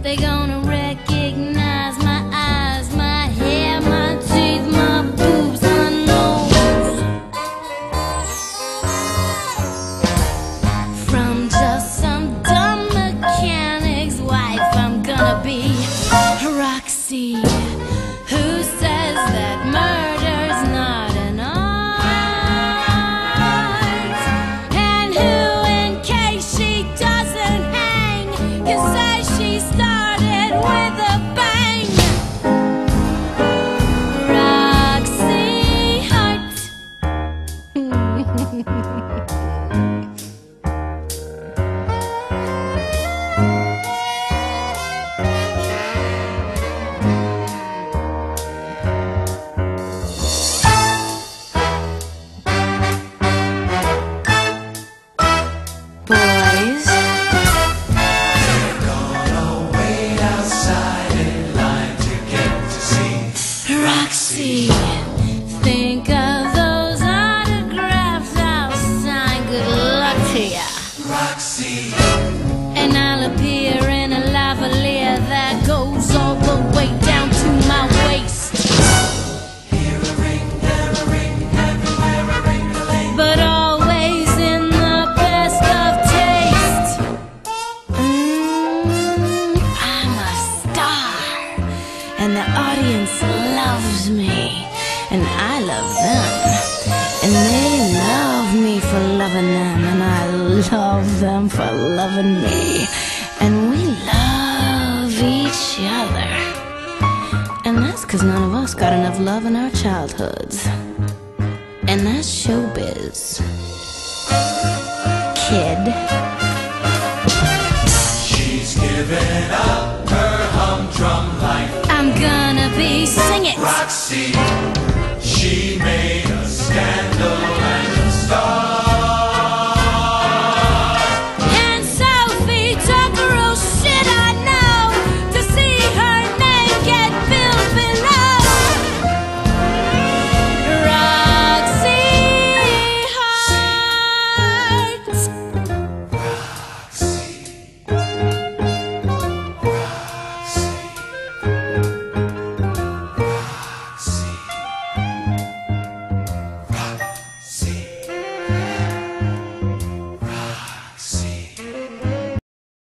They gonna recognize my eyes, my hair, my teeth, my boobs, my nose. From just some dumb mechanic's wife, I'm gonna be Roxy, who says that murder's not an art, and who, in case she doesn't hang, can say she started with a bang. Roxy Hart. Boys, They're gonna wait outside in line to get to see Roxy, think of those autographs I'll sign. Good luck to ya. Roxy. And I'll appear in a lavalier that goes all the way down to my waist. Here a ring, there a ring, everywhere a ring-a-ling. But always in the best of taste. I'm a star, and the audience loves me, and I love them, and they love me for loving them, and I love them for loving me, and we love each other. And that's 'cause none of us got enough love in our childhoods. And that's showbiz, kid. She's given up her humdrum life. I'm gonna be singing Roxy.